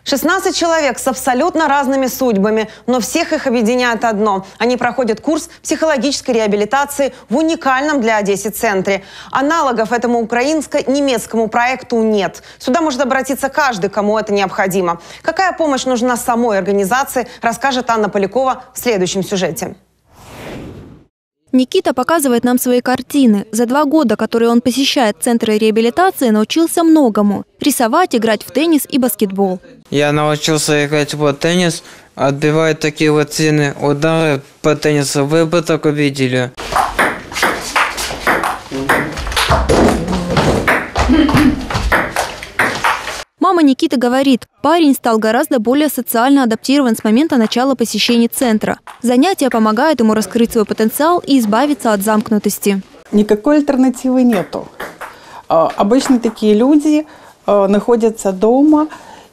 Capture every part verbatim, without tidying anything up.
шестнадцать человек с абсолютно разными судьбами, но всех их объединяет одно. Они проходят курс психологической реабилитации в уникальном для Одессы центре. Аналогов этому украинско-немецкому проекту нет. Сюда может обратиться каждый, кому это необходимо. Какая помощь нужна самой организации, расскажет Анна Полякова в следующем сюжете. Никита показывает нам свои картины. За два года, которые он посещает центры реабилитации, научился многому. Рисовать, играть в теннис и баскетбол. Я научился играть в теннис, отбивать такие вот сильные удары по теннису. Вы бы только видели. Мама Никиты говорит, парень стал гораздо более социально адаптирован с момента начала посещения центра. Занятия помогают ему раскрыть свой потенциал и избавиться от замкнутости. Никакой альтернативы нету. Обычно такие люди находятся дома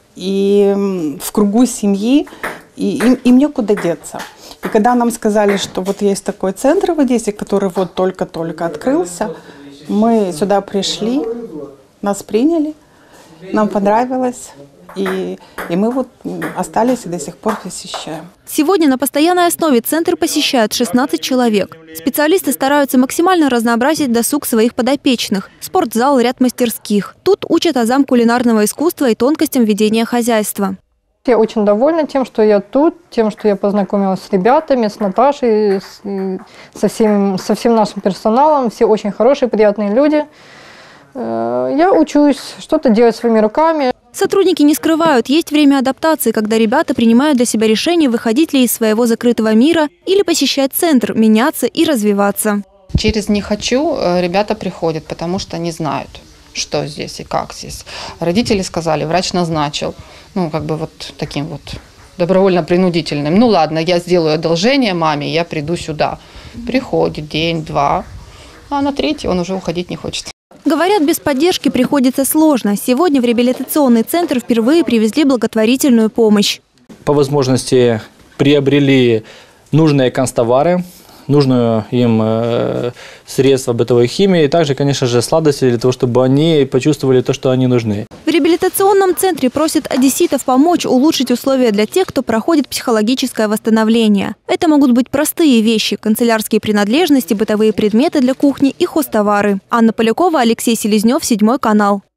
и в кругу семьи, и им, им некуда деться. И когда нам сказали, что вот есть такой центр в Одессе, который вот только-только открылся, мы сюда пришли, нас приняли. Нам понравилось, и, и мы вот остались и до сих пор посещаем. Сегодня на постоянной основе центр посещают шестнадцать человек. Специалисты стараются максимально разнообразить досуг своих подопечных. Спортзал, ряд мастерских. Тут учат азам кулинарного искусства и тонкостям ведения хозяйства. Я очень довольна тем, что я тут, тем, что я познакомилась с ребятами, с Наташей, с, со, всем, со всем нашим персоналом. Все очень хорошие, приятные люди. Я учусь что-то делать своими руками. Сотрудники не скрывают, есть время адаптации, когда ребята принимают для себя решение, выходить ли из своего закрытого мира или посещать центр, меняться и развиваться. Через «не хочу» ребята приходят, потому что не знают, что здесь и как здесь. Родители сказали, врач назначил, ну как бы вот таким вот добровольно-принудительным. Ну ладно, я сделаю одолжение маме, я приду сюда. Приходит день-два, а на третий он уже уходить не хочет. Говорят, без поддержки приходится сложно. Сегодня в реабилитационный центр впервые привезли благотворительную помощь. По возможности приобрели нужные канцтовары, нужную им э, средства бытовой химии, и также, конечно же, сладости для того, чтобы они почувствовали то, что они нужны. В реабилитационном центре просят одесситов помочь улучшить условия для тех, кто проходит психологическое восстановление. Это могут быть простые вещи – канцелярские принадлежности, бытовые предметы для кухни и хозтовары. Анна Полякова, Алексей Селезнев, Седьмой канал.